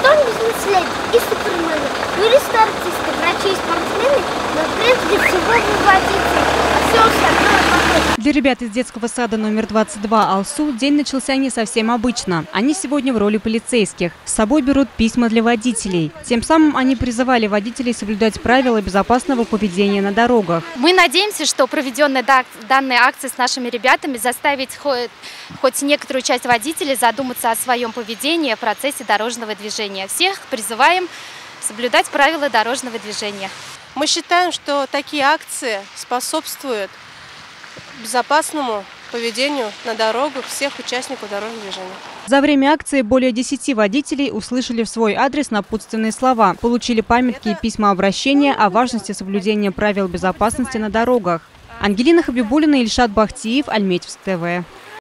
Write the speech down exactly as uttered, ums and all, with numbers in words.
потом бизнес-леди и супермены, юристы, артисты, врачи и спортсмены, но прежде всего вы водители, а все остальное потом. Для ребят из детского сада номер двадцать два «Алсу» день начался не совсем обычно. Они сегодня в роли полицейских. С собой берут письма для водителей. Тем самым они призывали водителей соблюдать правила безопасного поведения на дорогах. Мы надеемся, что проведенная данная акция с нашими ребятами заставит хоть, хоть некоторую часть водителей задуматься о своем поведении в процессе дорожного движения. Всех призываем соблюдать правила дорожного движения. Мы считаем, что такие акции способствуют безопасному поведению на дорогах всех участников дорожного движения. За время акции более десяти водителей услышали в свой адрес напутственные слова, получили памятки и письма обращения о важности соблюдения правил безопасности на дорогах. Ангелина Хабибуллина, Ильшат Бахтиев, Альметьевск ТВ.